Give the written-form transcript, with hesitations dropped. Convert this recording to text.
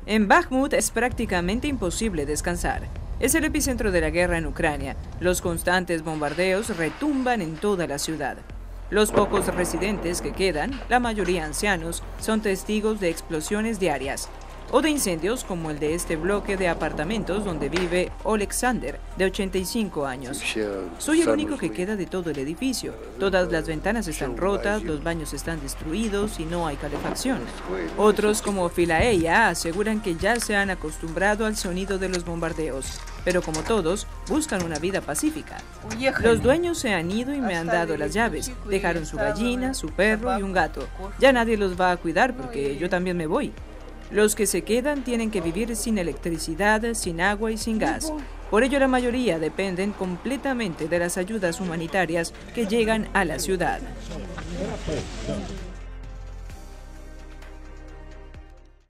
En Bakhmut es prácticamente imposible descansar. Es el epicentro de la guerra en Ucrania. Los constantes bombardeos retumban en toda la ciudad. Los pocos residentes que quedan, la mayoría ancianos, son testigos de explosiones diarias o de incendios como el de este bloque de apartamentos donde vive Oleksandr, de 85 años. Soy el único que queda de todo el edificio. Todas las ventanas están rotas, los baños están destruidos y no hay calefacción. Otros, como Filaeya, aseguran que ya se han acostumbrado al sonido de los bombardeos, pero como todos, buscan una vida pacífica. Los dueños se han ido y me han dado las llaves. Dejaron su gallina, su perro y un gato. Ya nadie los va a cuidar porque yo también me voy. Los que se quedan tienen que vivir sin electricidad, sin agua y sin gas. Por ello, la mayoría dependen completamente de las ayudas humanitarias que llegan a la ciudad.